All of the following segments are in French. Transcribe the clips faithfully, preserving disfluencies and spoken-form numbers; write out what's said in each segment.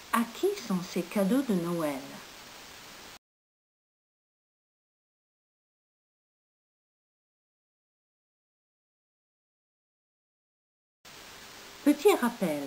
À qui sont ces cadeaux de Noël? Petit rappel.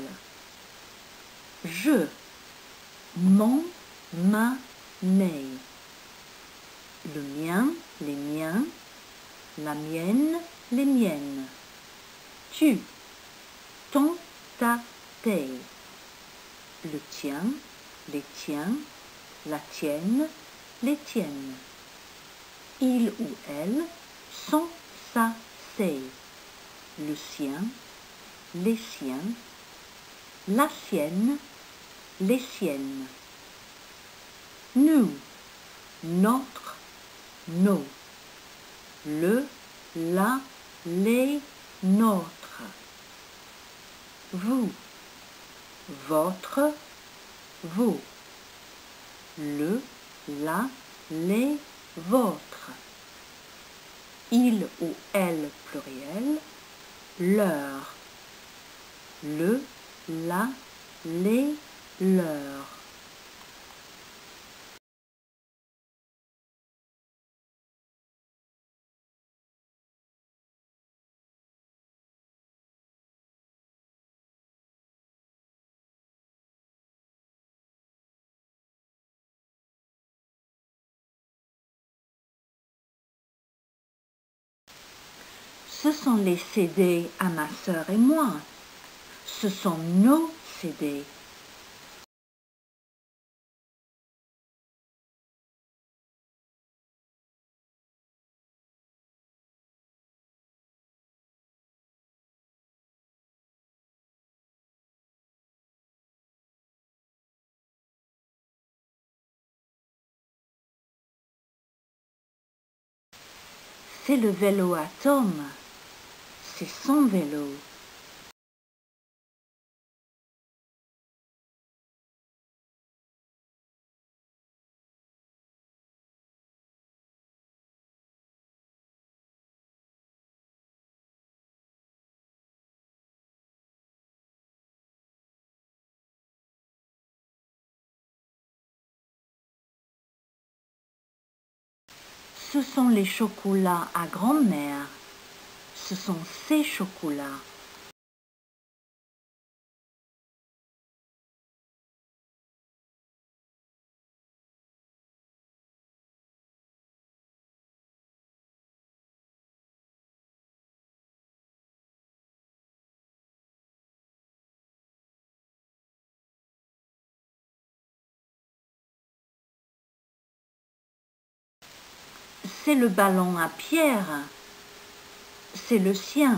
Je, mon, ma, mes. Le mien, les miens. La mienne, les miennes. Tu, ton, ta, tes. Le tien, les tiens. La tienne, les tiennes. Il ou elle, son, sa, ses. Le sien, les siens. La sienne, les siennes. Nous, notre, nos. Le, la, les, nôtres. Vous, votre, vos. Le, la, les, vôtres. Il ou elle pluriel, leur. Le, la, les, leurs. Ce sont les C D à ma sœur et moi. Ce sont nos C D. C'est le vélo à Tom. C'est son vélo. Ce sont les chocolats à grand-mère. Ce sont ses chocolats. C'est le ballon à Pierre. C'est le sien.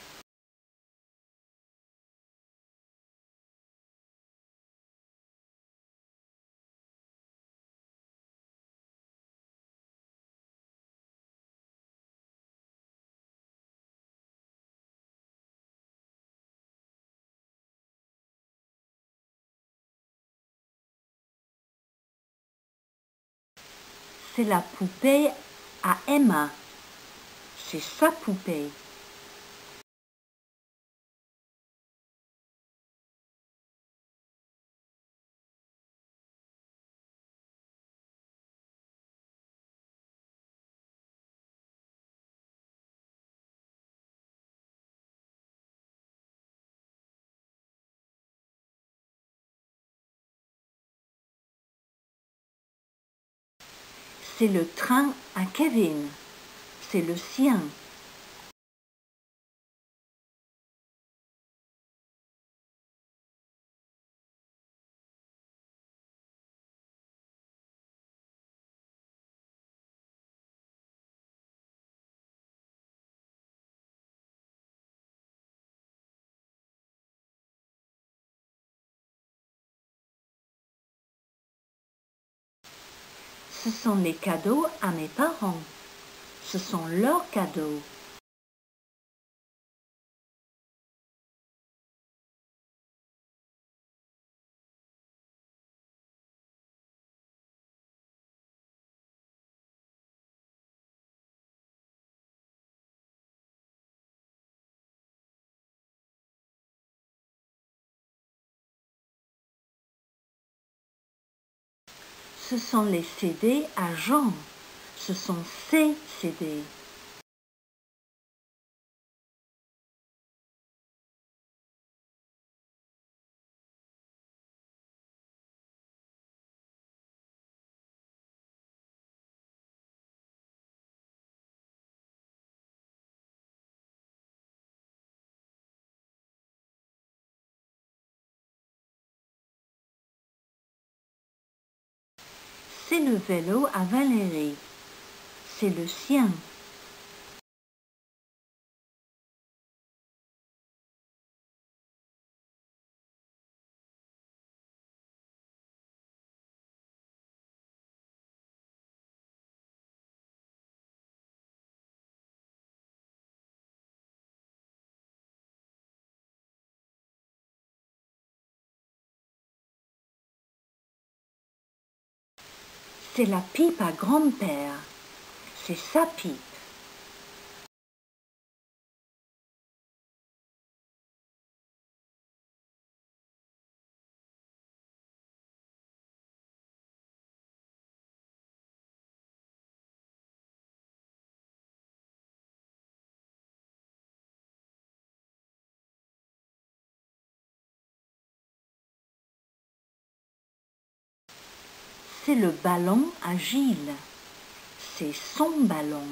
C'est la poupée à Emma. C'est sa poupée. C'est le train à Kevin. C'est le sien. Ce sont les cadeaux à mes parents. Ce sont leurs cadeaux. Ce sont les C D à Jean. Ce sont ses C D. C'est le vélo à Valérie. C'est le sien. C'est la pipe à grand-père. C'est sa pipe. C'est le ballon à Gilles. C'est son ballon.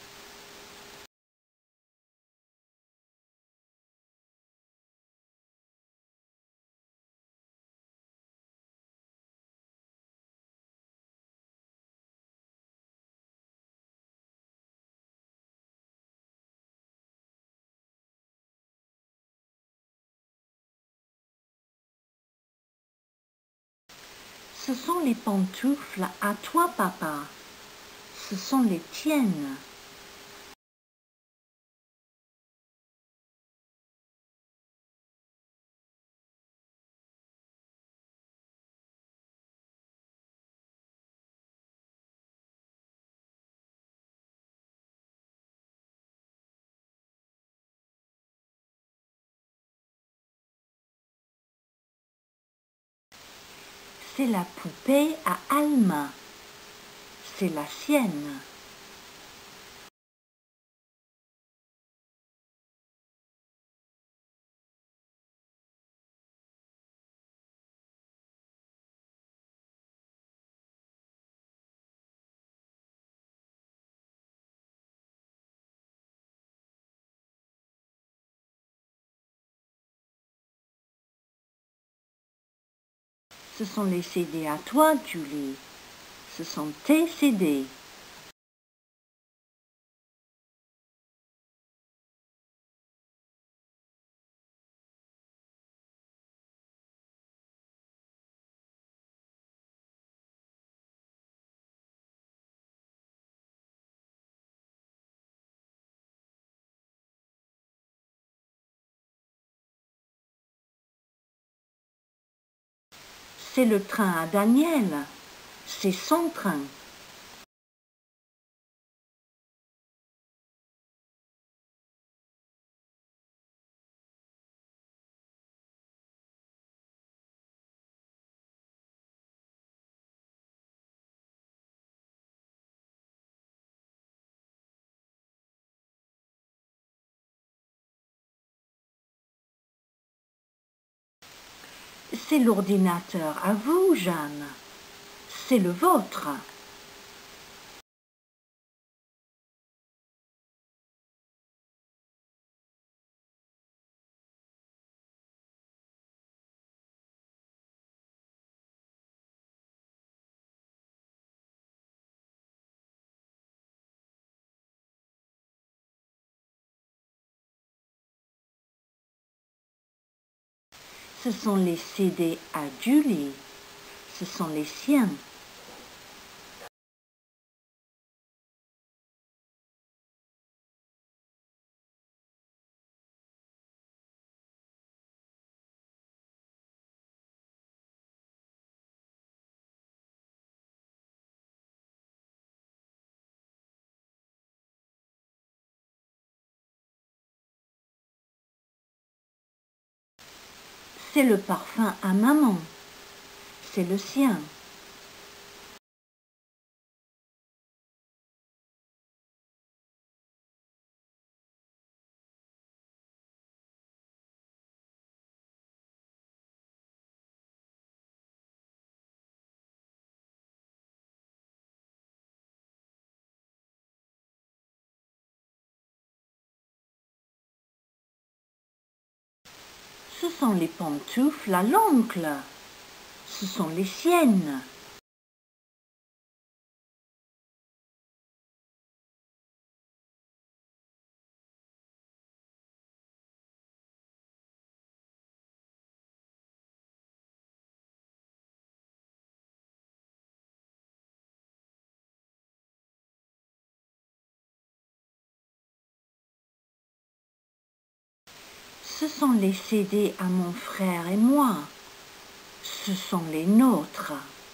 Ce sont les pantoufles à toi, papa. Ce sont les tiennes. C'est la poupée à Alma. C'est la sienne. Ce sont les C D à toi, Julie. Ce sont tes C D. C'est le train à Daniel. C'est son train. C'est l'ordinateur à vous, Jeanne. C'est le vôtre. Ce sont les C D à Julie. Ce sont les siens. C'est le parfum à maman. C'est le sien. Ce sont les pantoufles à l'oncle. Ce sont les siennes. Ce sont les C D à mon frère et moi. Ce sont les nôtres.